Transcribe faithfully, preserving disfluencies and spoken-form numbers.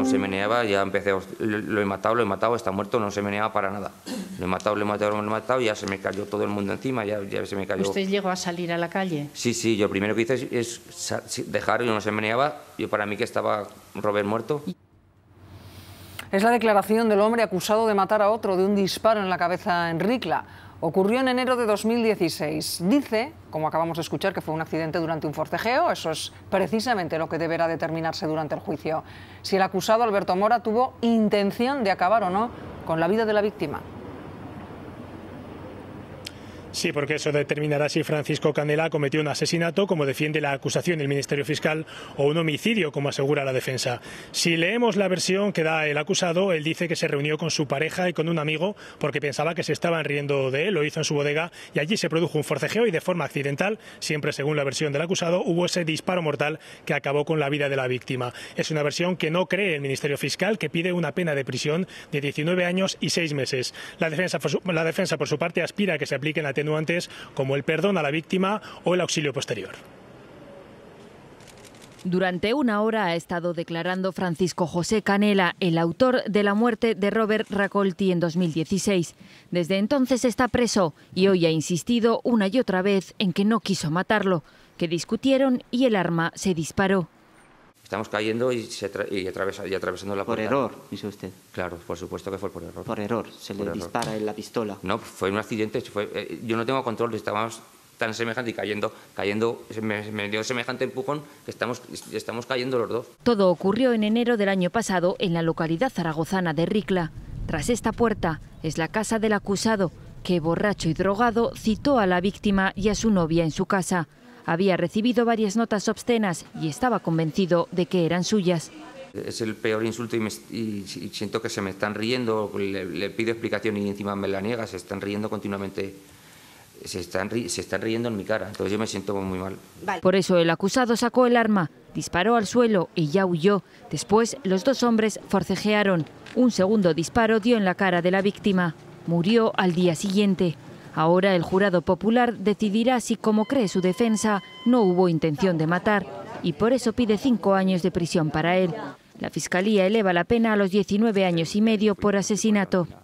no se meneaba, ya empecé, lo he matado, lo he matado, está muerto, no se meneaba para nada. Lo he matado, lo he matado, lo he matado y ya se me cayó todo el mundo encima, ya, ya se me cayó. ¿Usted llegó a salir a la calle? Sí, sí, yo lo primero que hice es, es dejar, y no se meneaba, yo para mí que estaba Robert muerto. Es la declaración del hombre acusado de matar a otro de un disparo en la cabeza en Ricla. Ocurrió en enero de dos mil dieciséis. Dice, como acabamos de escuchar, que fue un accidente durante un forcejeo. Eso es precisamente lo que deberá determinarse durante el juicio. Si el acusado, Alberto Mora, tuvo intención de acabar o no con la vida de la víctima. Sí, porque eso determinará si Francisco Canela cometió un asesinato, como defiende la acusación del Ministerio Fiscal, o un homicidio, como asegura la defensa. Si leemos la versión que da el acusado, él dice que se reunió con su pareja y con un amigo porque pensaba que se estaban riendo de él, lo hizo en su bodega y allí se produjo un forcejeo y de forma accidental, siempre según la versión del acusado, hubo ese disparo mortal que acabó con la vida de la víctima. Es una versión que no cree el Ministerio Fiscal, que pide una pena de prisión de diecinueve años y seis meses. La defensa, por su, la defensa, por su parte, aspira a que se apliquen la atenuantes como el perdón a la víctima o el auxilio posterior. Durante una hora ha estado declarando Francisco José Canela, el autor de la muerte de Robert Racolti en dos mil dieciséis. Desde entonces está preso y hoy ha insistido una y otra vez en que no quiso matarlo, que discutieron y el arma se disparó. Estamos cayendo y, se y, atravesa y atravesando la puerta. ¿Por error, dice usted? Claro, por supuesto que fue por error. Por error, se le dispara en la pistola. No, fue un accidente, fue, eh, yo no tengo control, estábamos tan semejante y cayendo, cayendo, me, me dio semejante empujón que estamos, estamos cayendo los dos. Todo ocurrió en enero del año pasado en la localidad zaragozana de Ricla. Tras esta puerta es la casa del acusado, que borracho y drogado citó a la víctima y a su novia en su casa. Había recibido varias notas obscenas y estaba convencido de que eran suyas. Es el peor insulto y, me, y, y siento que se me están riendo, le, le pido explicación y encima me la niega, se están riendo continuamente, se están, se están riendo en mi cara, entonces yo me siento muy mal. Por eso el acusado sacó el arma, disparó al suelo y ya huyó. Después los dos hombres forcejearon. Un segundo disparo dio en la cara de la víctima. Murió al día siguiente. Ahora el jurado popular decidirá si, como cree su defensa, no hubo intención de matar y por eso pide cinco años de prisión para él. La Fiscalía eleva la pena a los diecinueve años y medio por asesinato.